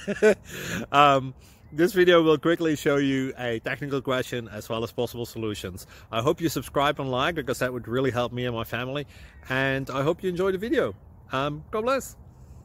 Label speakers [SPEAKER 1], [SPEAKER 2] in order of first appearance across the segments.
[SPEAKER 1] This video will quickly show you a technical question as well as possible solutions. I hope you subscribe and like, because that would really help me and my family. And I hope you enjoy the video. God bless.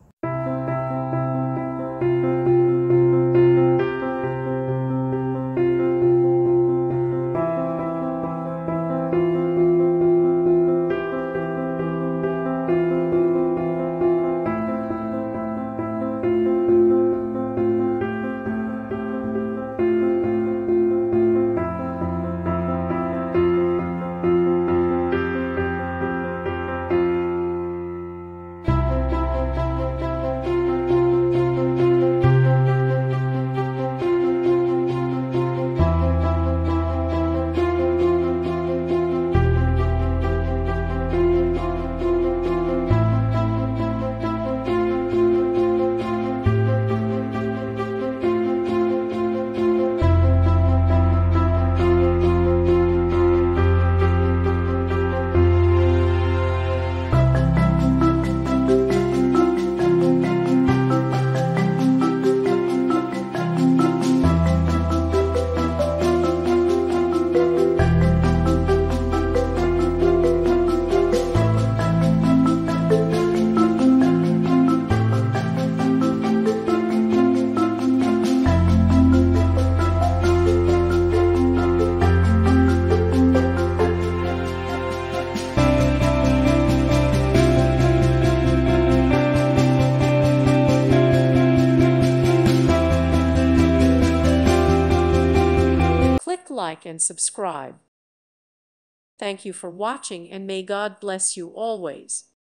[SPEAKER 2] Like and subscribe. Thank you for watching, and may God bless you always.